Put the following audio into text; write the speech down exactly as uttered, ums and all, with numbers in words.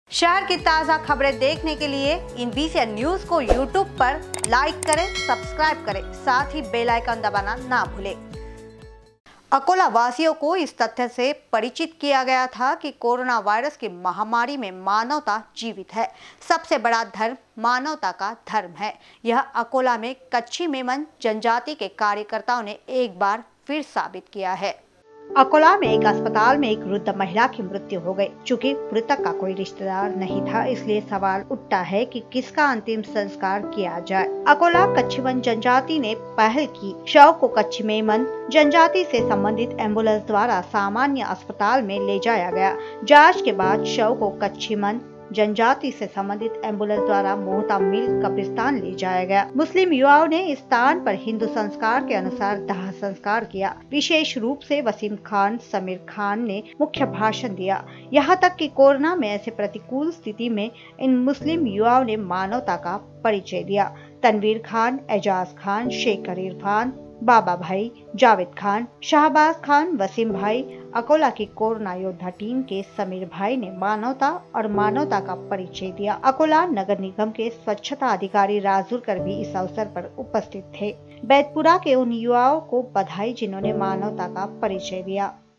शहर की ताज़ा खबरें देखने के लिए इन वीसीएन न्यूज को यूट्यूब पर लाइक करें, सब्सक्राइब करें, साथ ही बेल आइकन दबाना ना भूलें। अकोला वासियों को इस तथ्य से परिचित किया गया था कि कोरोना वायरस की महामारी में मानवता जीवित है। सबसे बड़ा धर्म मानवता का धर्म है। यह अकोला में कच्छी मेमन जनजाति के कार्यकर्ताओं ने एक बार फिर साबित किया है। अकोला में एक अस्पताल में एक वृद्ध महिला की मृत्यु हो गई। चूंकि मृतक का कोई रिश्तेदार नहीं था, इसलिए सवाल उठता है कि किसका अंतिम संस्कार किया जाए। अकोला कच्छीवन जनजाति ने पहल की। शव को कच्छी मेमन जनजाति से संबंधित एम्बुलेंस द्वारा सामान्य अस्पताल में ले जाया गया। जांच के बाद शव को कच्छीवन जनजाति से संबंधित एम्बुलेंस द्वारा मोहता मिल कब्रिस्तान ले जाया गया। मुस्लिम युवाओं ने इस स्थान पर हिंदू संस्कार के अनुसार दाह संस्कार किया। विशेष रूप से वसीम खान, समीर खान ने मुख्य भाषण दिया। यहाँ तक कि कोरोना में ऐसे प्रतिकूल स्थिति में इन मुस्लिम युवाओं ने मानवता का परिचय दिया। तनवीर खान, एजाज खान, शेखर इरफान, बाबा भाई, जावेद खान, शाहबाज खान, वसीम भाई, अकोला की कोरोना योद्धा टीम के समीर भाई ने मानवता और मानवता का परिचय दिया। अकोला नगर निगम के स्वच्छता अधिकारी राजुरकर भी इस अवसर पर उपस्थित थे। बैतपुरा के उन युवाओं को बधाई जिन्होंने मानवता का परिचय दिया।